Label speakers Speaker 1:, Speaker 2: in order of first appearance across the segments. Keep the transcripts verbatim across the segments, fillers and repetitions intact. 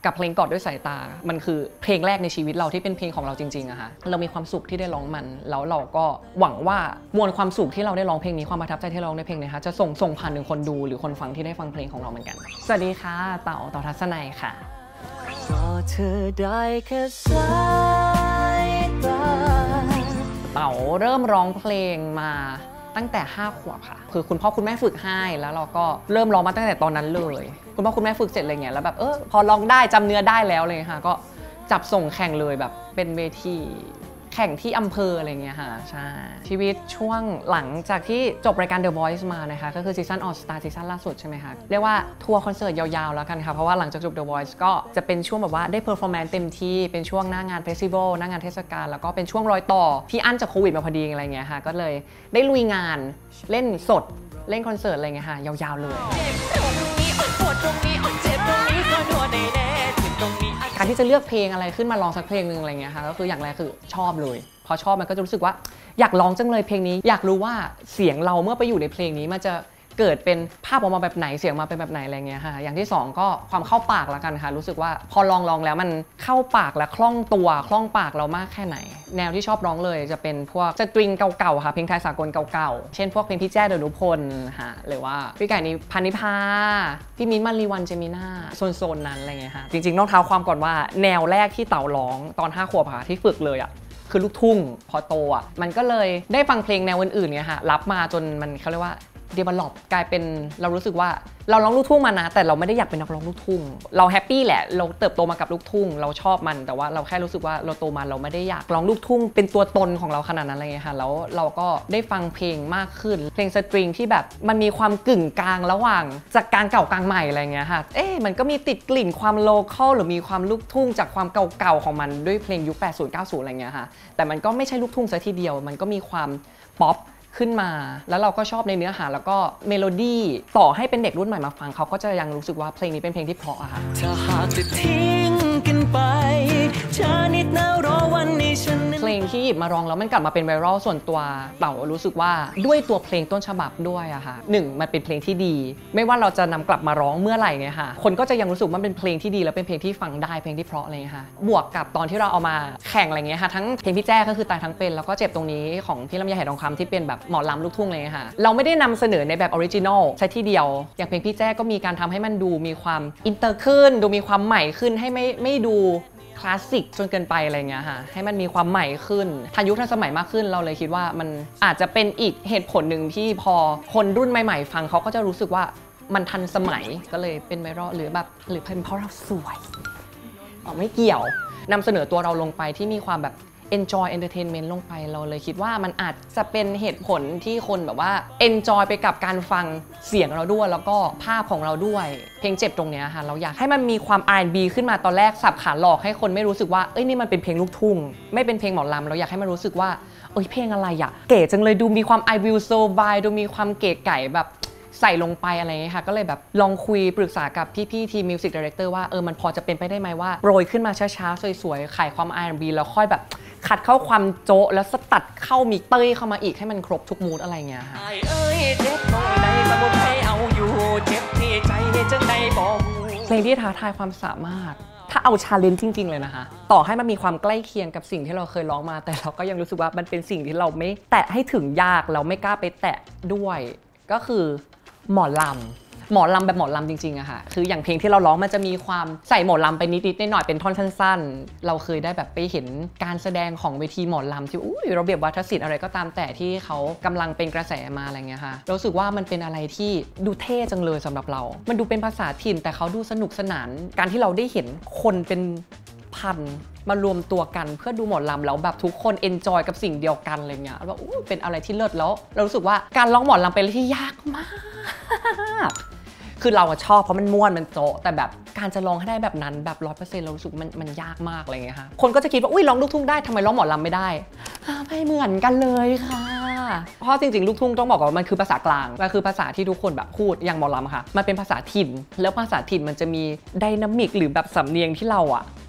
Speaker 1: กับเพลงกอดด้วยสายตามันคือเพลงแรกในชีวิตเราที่เป็นเพลงของเราจริงๆอะค่ะเรามีความสุขที่ได้ร้องมันแล้วเราก็หวังว่ามวลความสุขที่เราได้ร้องเพลงนี้ความประทับใจที่เราในเพลงนี้ค่ะจะส่งส่งผ่านถึงคนดูหรือคนฟังที่ได้ฟังเพลงของเราเหมือนกันสวัสดีค่ะเต๋าเต๋าทัศนัยค่ะก็เธอได้แค่สายตาเต๋าเริ่มร้องเพลงมาตั้งแต่ห้าขวบค่ะคือคุณพ่อคุณแม่ฝึกให้แล้วเราก็เริ่มร้องมาตั้งแต่ตอนนั้นเลยคุณพ่อคุณแม่ฝึกเสร็จอะไรเงี้ยแล้วแบบเออพอร้องได้จำเนื้อได้แล้วเลยค่ะก็จับส่งแข่งเลยแบบเป็นเวทีแข่งที่อำเภออะไรเงี้ยค่ะใช่ชีวิตช่วงหลังจากที่จบรายการ The Voice มานะคะก็คือซีซั่น All Star ซีซั่นล่าสุดใช่ไหมคะเรียกว่าทัวร์คอนเสิร์ตยาวๆแล้วกันค่ะเพราะว่าหลังจากจบ The Voice ก็จะเป็นช่วงแบบว่าได้เพอร์ฟอร์แมนซ์เต็มที่เป็นช่วงหน้างานเฟสติวัลหน้างานเทศกาลแล้วก็เป็นช่วงรอยต่อที่อั้นจากโควิดมาพอดีอะไรเงี้ยค่ะก็เลยได้ลุยงานเล่นสดเล่นคอนเสิร์ตอะไรเงี้ยค่ะยาวๆเลยการที่จะเลือกเพลงอะไรขึ้นมาร้องสักเพลงนึงอะไรเงี้ยค่ะก็คืออย่างแรกคือชอบเลยพอชอบมันก็จะรู้สึกว่าอยากร้องจังเลยเพลงนี้อยากรู้ว่าเสียงเราเมื่อไปอยู่ในเพลงนี้มันจะเกิดเป็นภาพออกมาแบบไหนเสียงมาเป็นแบบไหนอะไรเงี้ยค่ะอย่างที่สองก็ความเข้าปากละกันค่ะรู้สึกว่าพอลองลองแล้วมันเข้าปากและคล่องตัวคล่องปากเรามากแค่ไหนแนวที่ชอบร้องเลยจะเป็นพวกสตริงเก่าๆค่ะเพลงไทยสากลเก่าๆเช่นพวกเพลงพี่แจ้เดนุพลค่ะหรือว่าพี่ไก่นิพานิพาพี่มิ้นท์มารีวันเจมิน่าโซนๆนั้นอะไรเงี้ยค่ะจริงๆต้องเท้าความก่อนว่าแนวแรกที่เต๋าร้องตอนห้าขวบค่ะที่ฝึกเลยอ่ะคือลูกทุ่งพอโตอ่ะมันก็เลยได้ฟังเพลงแนวอื่นๆเนี่ยค่ะรับมาจนมันเขาเรียกว่าdevelop กลายเป็นเรารู้สึกว่าเราร้องลูกทุ่งมานะแต่เราไม่ได้อยากเป็นนักร้องลูกทุ่งเราแฮปปี้แหละเราเติบโตมากับลูกทุ่งเราชอบมันแต่ว่าเราแค่รู้สึกว่าเราโตมาเราไม่ได้อยากร้องลูกทุ่งเป็นตัวตนของเราขนาดนั้นอะไรเงี้ยค่ะแล้วเราก็ได้ฟังเพลงมากขึ้นเพลงสตริงที่แบบมันมีความกึ่งกลางระหว่างจากกลางเก่ากลางใหม่อะไรเงี้ยค่ะเอ๊ะมันก็มีติดกลิ่นความโลคอลหรือมีความลูกทุ่งจากความเก่าๆของมันด้วยเพลงยุคแปดสิบ เก้าสิบอะไรเงี้ยค่ะแต่มันก็ไม่ใช่ลูกทุ่งซะทีเดียวมันก็มีความป๊อปขึ้นมาแล้วเราก็ชอบในเนื้อหาแล้วก็เมโลดี้ต่อให้เป็นเด็กรุ่นใหม่มาฟังเขาก็จะยังรู้สึกว่าเพลงนี้เป็นเพลงที่เพราะอะค่ะถ้าหากจะทิ้งกันไปเธอนิดนะรอวันนี้ฉันเพลงที่หยิบมาร้องแล้วมันกลับมาเป็นไวรัลส่วนตัวเต๋ารู้สึกว่าด้วยตัวเพลงต้นฉบับด้วยอะค่ะหนึ่งมันเป็นเพลงที่ดีไม่ว่าเราจะนำกลับมาร้องเมื่อไหร่เนี่ยค่ะคนก็จะยังรู้สึกว่ามันเป็นเพลงที่ดีแล้วเป็นเพลงที่ฟังได้เพลงที่เพราะอะไรเงี้ยค่ะบวกกับตอนที่เราเอามาแข่งอะไรเงี้ยค่ะทั้งเพลงพี่แจ้ก็คือตายทั้งเป็นแล้วก็เจ็บตรงนี้ของพี่ลำไยไหทองคำที่เป็นแบบหมอลำลูกทุ่งเลยค่ะเราไม่ได้นำเสนอในแบบออริจินอลใช่ที่เดียวอย่างเพลงพี่แจ้ก็มีการทำให้มันดูมีความอินเตอร์ขึ้นดูมีความใหม่ขึ้นให้ไม่ไม่ดูคลาสสิกจนเกินไปอะไรเงี้ยค่ะให้มันมีความใหม่ขึ้นทันยุคทันสมัยมากขึ้นเราเลยคิดว่ามันอาจจะเป็นอีกเหตุผลหนึ่งที่พอคนรุ่นใหม่ๆฟังเขาก็จะรู้สึกว่ามันทันสมัยก็เลยเป็นไวรัลหรือแบบหรือเป็นเพราะเราสวยอ๋อไม่เกี่ยวนำเสนอตัวเราลงไปที่มีความแบบenjoy entertainment ลงไปเราเลยคิดว่ามันอาจจะเป็นเหตุผลที่คนแบบว่า enjoy ไปกับการฟังเสียงเราด้วยแล้วก็ภาพของเราด้วยเพลงเจ็บตรงเนี้ยค่ะเราอยากให้มันมีความ อาร์ แอนด์ บี ขึ้นมาตอนแรกสับขาหลอกให้คนไม่รู้สึกว่าเอ้ยนี่มันเป็นเพลงลูกทุ่งไม่เป็นเพลงหมอลำเราอยากให้มันรู้สึกว่าเอ้ยเพลงอะไรอะเก๋จังเลยดูมีความ I will survive ดูมีความเก๋ไก๋แบบใส่ลงไปอะไรอย่างเงี้ยค่ะก็เลยแบบลองคุยปรึกษากับพี่ๆทีมมิวสิกดีเรคเตอร์ว่าเออมันพอจะเป็นไปได้ไหมว่าโปรยขึ้นมาช้าๆสวยๆขายความ อาร์ แอนด์ บี แล้วค่อยแบบขัดเข้าความโจ๊ะแล้วสตัดเข้ามีเต้ยเข้ามาอีกให้มันครบทุกมูดอะไรเงี้ยค่ะเพลงที่ท้าทายความสามารถถ้าเอาชาเลนจ์จริงๆเลยนะคะต่อให้มันมีความใกล้เคียงกับสิ่งที่เราเคยร้องมาแต่เราก็ยังรู้สึกว่ามันเป็นสิ่งที่เราไม่แตะให้ถึงยากเราไม่กล้าไปแตะด้วยก็คือหมอลำหมอลำแบบหมอลำจริงๆอะค่ะคืออย่างเพลงที่เราร้องมันจะมีความใส่หมอลำไปนิดๆหน่อยๆเป็นท่อนสั้นๆเราเคยได้แบบไปเห็นการแสดงของเวทีหมอลำที่อุ้ยระเบียบวาทศิลป์อะไรก็ตามแต่ที่เขากำลังเป็นกระแสมาอะไรเงี้ยค่ะรู้สึกว่ามันเป็นอะไรที่ดูเท่จังเลยสำหรับเรามันดูเป็นภาษาถิ่นแต่เขาดูสนุกสนานการที่เราได้เห็นคนเป็นพันมารวมตัวกันเพื่อดูหมอลำแล้วแบบทุกคนเอนจอยกับสิ่งเดียวกันอะไรเงี้ยแล้วเป็นอะไรที่เลิศแล้วเรารู้สึกว่าการร้องหมอลำเป็นอะไรที่ยากมากคือเราชอบเพราะมันม่วนมันโจ๊ะแต่แบบการจะร้องให้ได้แบบนั้นแบบร้อยเปอร์เซ็นต์เรารู้สึกมันมันยากมากอะไรเงี้ยค่ะคนก็จะคิดว่าอุ้ยร้องลูกทุ่งได้ทำไมร้องหมอลำไม่ได้ไม่เหมือนกันเลยค่ะเพราะจริงๆลูกทุ่งต้องบอกว่ามันคือภาษากลางมันคือภาษาที่ทุกคนแบบพูดอย่างหมอลำค่ะมันเป็นภาษาถิ่นแล้วภาษาถิ่นมันจะมีไดนามิกหรือแบบสำเนียงที่เราอะ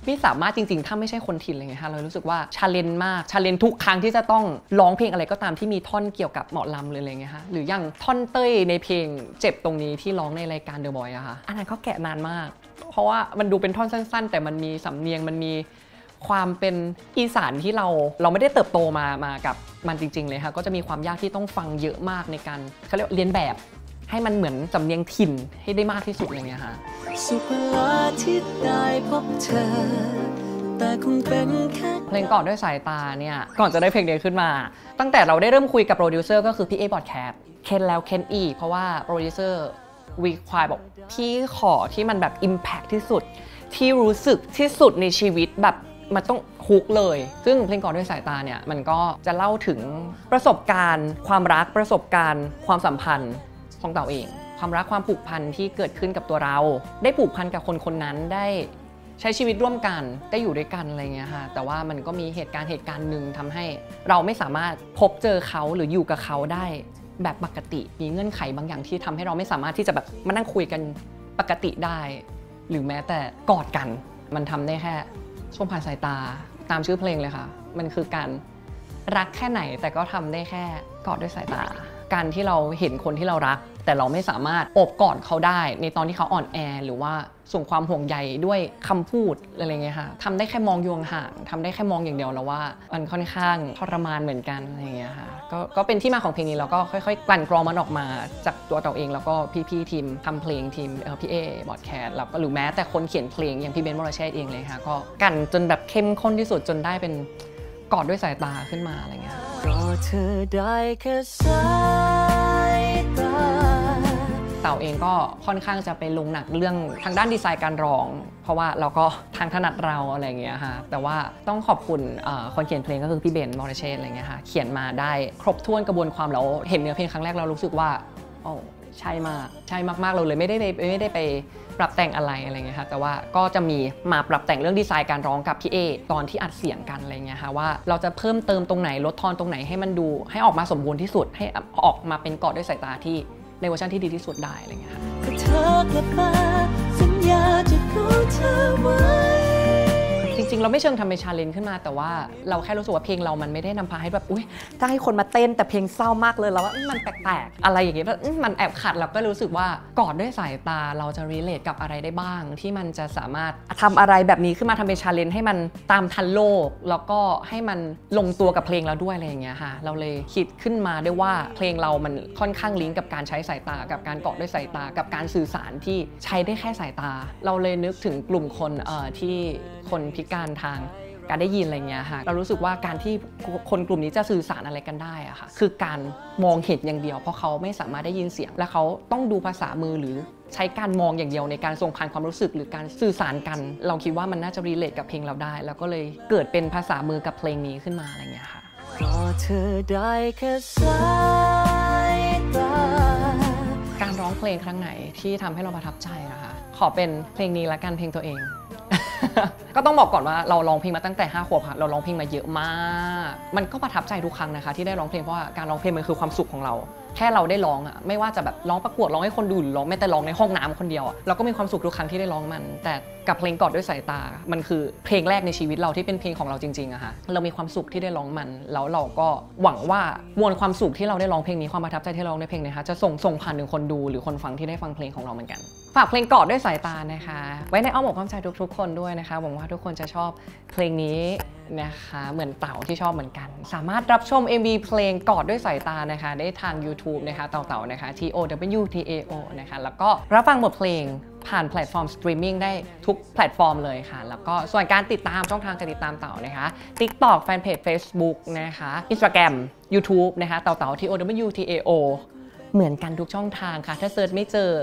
Speaker 1: ไม่สามารถจริงๆถ้าไม่ใช่คนถิ่นเลยไงคะเรารู้สึกว่าชาเลนจ์มากชาเลนจ์ทุกครั้งที่จะต้องร้องเพลงอะไรก็ตามที่มีท่อนเกี่ยวกับหมอลำเลยอะไรเงี้ยคะหรืออย่างท่อนเต้ยในเพลงเจ็บตรงนี้ที่ร้องในรายการ The Voice อะค่ะอันนั้นก็แกะนานมากเพราะว่ามันดูเป็นท่อนสั้นๆแต่มันมีสำเนียงมันมีความเป็นอีสานที่เราเราไม่ได้เติบโตมามากับมันจริงๆเลยค่ะก็จะมีความยากที่ต้องฟังเยอะมากในการเขาเรียกเรียนแบบให้มันเหมือนสำเนียงถิ่นให้ได้มากที่สุดอะไรเงี้ยค่ะ
Speaker 2: สุภาที่ได้พบเธอแต่คงเป็นแค่
Speaker 1: เพลงกอดด้วยสายตาเนี่ยก่อนจะได้เพลงนี้ขึ้นมาตั้งแต่เราได้เริ่มคุยกับโปรดิวเซอร์ก็คือพี่เอบอดแคทเคนแล้วเคนอีกเพราะว่าโปรดิวเซอร์วีควายบอกพี่ขอที่มันแบบ impact ที่สุดที่รู้สึกที่สุดในชีวิตแบบมันต้องฮุกเลยซึ่งเพลงกอดด้วยสายตาเนี่ยมันก็จะเล่าถึงประสบการณ์ความรักประสบการณ์ความสัมพันธ์ของเต่าเองความรักความผูกพันที่เกิดขึ้นกับตัวเราได้ผูกพันกับคนคนนั้นได้ใช้ชีวิตร่วมกันได้อยู่ด้วยกันอะไรเงี้ยค่ะแต่ว่ามันก็มีเหตุการณ์เหตุการณ์หนึ่งทำให้เราไม่สามารถพบเจอเขาหรืออยู่กับเขาได้แบบปกติมีเงื่อนไขบางอย่างที่ทำให้เราไม่สามารถที่จะแบบมานั่งคุยกันปกติได้หรือแม้แต่กอดกันมันทำได้แค่ช่วงผ่านสายตาตามชื่อเพลงเลยค่ะมันคือการรักแค่ไหนแต่ก็ทำได้แค่กอดด้วยสายตาการที่เราเห็นคนที่เรารักแต่เราไม่สามารถโอบกอดเขาได้ในตอนที่เขาอ่อนแอหรือว่าส่งความห่วงใยด้วยคำพูดอะไรเงี้ยค่ะทำได้แค่มองยวงห่างทำได้แค่มองอย่างเดียวแล้วว่ามันค่อนข้างทรมานเหมือนกันอะไรเงี้ยค่ะก็ก็เป็นที่มาของเพลงนี้แล้วก็ค่อยๆกลั่นกรองมันออกมาจากตัวเราเองแล้วก็พี่ๆทีมทำเพลงทีมเออพี่เอบอดแคสแล้วก็หรือแม้แต่คนเขียนเพลงอย่างพี่เบนซ์ วรเชษฐ์เองเลยค่ะก็กันจนแบบเข้มข้นที่สุดจนได้เป็นกอดด้วยสายตาขึ้นมาอะไรเงี้ย
Speaker 2: ก็เธอได้แค่สายตา
Speaker 1: เต่าเองก็ค่อนข้างจะไปลงหนักเรื่องทางด้านดีไซน์การร้องเพราะว่าเราก็ทางถนัดเราอะไรเงี้ยค่ะแต่ว่าต้องขอบคุณคนเขียนเพลงก็คือพี่เบนซ์ วรเชษฐ์อะไรเงี้ยค่ะเขียนมาได้ครบถ้วนกระบวนความแล้วเห็นเนื้อเพลงครั้งแรกเรารู้สึกว่าโอ้ใช่มากใช่มากๆเราเลยไม่ได้ไม่ได้ไปปรับแต่งอะไรอะไรเงี้ยค่ะแต่ว่าก็จะมีมาปรับแต่งเรื่องดีไซน์การร้องกับพี่เอตอนที่อัดเสียงกันอะไรเงี้ยค่ะว่าเราจะเพิ่มเติมตรงไหนลดทอนตรงไหนให้มันดูให้ออกมาสมบูรณ์ที่สุดให้ออกมาเป็นกอดด้วยสายตาที่ในเวอร์ชันที่ดีที่สุดได้อะไรเงี้ยค่ะ
Speaker 2: เธอกลับมาสัญญาจะขอเธอไว้
Speaker 1: จริงๆเราไม่เชิงทำเป็นชาเลนจ์ขึ้นมาแต่ว่าเราแค่รู้สึกว่าเพลงเรามันไม่ได้นำพาให้แบบอุ้ยถ้าให้คนมาเต้นแต่เพลงเศร้ามากเลยแล้วว่ามันแปลกๆอะไรอย่างเงี้ยแบบมันแอบขัดเราก็รู้สึกว่ากอดด้วยสายตาเราจะรีเลทกับอะไรได้บ้างที่มันจะสามารถทำอะไรแบบนี้ขึ้นมาทำเป็นชาเลนจ์ให้มันตามทันโลกแล้วก็ให้มันลงตัวกับเพลงเราด้วยอะไรอย่างเงี้ยค่ะเราเลยคิดขึ้นมาได้ว่าเพลงเรามันค่อนข้างลิงก์กับการใช้สายตากับการกอดด้วยสายตากับการสื่อสารที่ใช้ได้แค่สายตาเราเลยนึกถึงกลุ่มคนเอ่อที่คนพิการทางการได้ยินอะไรเงี้ยค่ะเรารู้สึกว่าการที่คนกลุ่มนี้จะสื่อสารอะไรกันได้อะค่ะคือการมองเห็นอย่างเดียวเพราะเขาไม่สามารถได้ยินเสียงและเขาต้องดูภาษามือหรือใช้การมองอย่างเดียวในการส่งผ่านความรู้สึกหรือการสื่อสารกันเราคิดว่ามันน่าจะรีเลทกับเพลงเราได้แล้วก็เลยเกิดเป็นภาษามือกับเพลงนี้ขึ้นมาอะไรเงี้ยค่ะ
Speaker 2: ก็เธอได้แค่สายตา
Speaker 1: การร้องเพลงครั้งไหนที่ทำให้เราประทับใจนะคะขอเป็นเพลงนี้ละกันเพลงตัวเอง ก็ต้องบอกก่อนว่าเราร้องเพลงมาตั้งแต่ห้าขวบค่ะเราร้องเพลงมาเยอะมากมันก็ประทับใจทุกครั้งนะคะที่ได้ร้องเพลงเพราะว่าการร้องเพลงมันคือความสุขของเราแค่เราได้ร้องอ่ะไม่ว่าจะแบบร้องประกวดร้องให้คนดูหรือร้องแม้แต่ร้องในห้องน้ำคนเดียวอ่ะเราก็มีความสุขทุกครั้งที่ได้ร้องมันแต่กับเพลงกอดด้วยสายตามันคือเพลงแรกในชีวิตเราที่เป็นเพลงของเราจริงๆอะค่ะเรามีความสุขที่ได้ร้องมันแล้วเราก็หวังว่ามวลความสุขที่เราได้ร้องเพลงนี้ความประทับใจที่เราร้องในเพลงนี้นะคะจะส่งส่งผ่านถึงคนดูหรือคนฟังที่ได้ฟังเพลงของเราเหมือนกันฝากเพลงกอดด้วยสายตานะคะไว้ในอ้อมอกอ้อมใจทุกๆคนด้วยนะคะหวังว่าทุกคนจะชอบเพลงนี้นะคะเหมือนเต่าที่ชอบเหมือนกันสามารถรับชม เอ็ม วี เพลงกอดด้วยสายตานะคะได้ทาง YouTube นะคะเต่าเต่านะคะ T O W T A O นะคะแล้วก็รับฟังบทเพลงผ่านแพลตฟอร์มสตรีมมิ่งได้ทุกแพลตฟอร์มเลยค่ะแล้วก็ส่วนการติดตามช่องทางการติดตามเต่านะคะ TikTok แฟนเพจ Facebook นะคะ Instagram YouTube นะคะเต่าเต่า T O W T A O เหมือนกันทุกช่องทางค่ะถ้าเซิร์ชไม่เจอ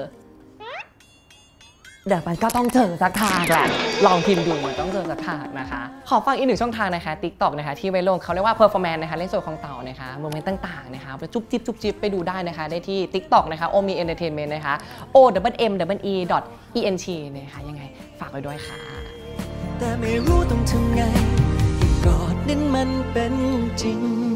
Speaker 1: เดี๋ยวมันก็ต้องเจอสักทางแหละลองพิมพ์ดูมันต้องเจอสักทางนะคะขอฟังอีกหนึ่งช่องทางนะคะ TikTok นะคะที่ไว้ลงเขาเรียกว่า performance นะคะเล่นโซนของเต่านะคะโมเมนต์ต่างๆนะคะไปจุ๊บจิ๊บจุ๊บจิ๊บไปดูได้นะคะได้ที่ TikTok นะคะ Omi Entertainment นะคะ O W M W E E N T นะคะยังไงฝากไว้ด้วยค่ะ
Speaker 2: แต่ไม่รู้ต้องทำไงกอดนั้นมันเป็นจริง